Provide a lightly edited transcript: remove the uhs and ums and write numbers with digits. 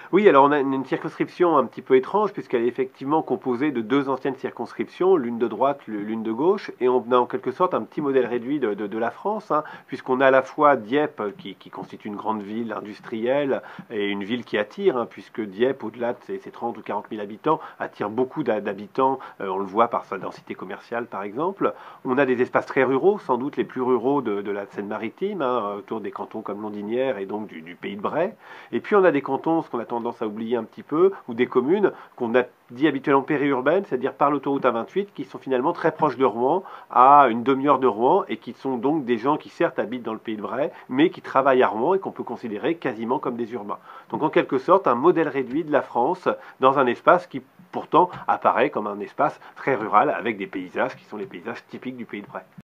Oui, alors on a une circonscription un petit peu étrange puisqu'elle est effectivement composée de deux anciennes circonscriptions, l'une de droite, l'une de gauche, et on a en quelque sorte un petit modèle réduit de la France, hein, puisqu'on a à la fois Dieppe qui constitue une grande ville industrielle et une ville qui attire, hein, puisque Dieppe, au-delà de ses 30 ou 40 000 habitants, attire beaucoup d'habitants, on le voit par sa densité commerciale par exemple. On a des espaces très ruraux, sans doute les plus ruraux de la Seine-Maritime, hein, autour des cantons comme Londinière et donc du Pays de Bray. Et puis on a des cantons, ce qu'on a tendance à oublier un petit peu, ou des communes qu'on a dit habituellement périurbaines, c'est-à-dire par l'autoroute A28, qui sont finalement très proches de Rouen, à une demi-heure de Rouen, et qui sont donc des gens qui certes habitent dans le Pays de Bray, mais qui travaillent à Rouen et qu'on peut considérer quasiment comme des urbains. Donc en quelque sorte, un modèle réduit de la France dans un espace qui pourtant apparaît comme un espace très rural avec des paysages qui sont les paysages typiques du Pays de Bray.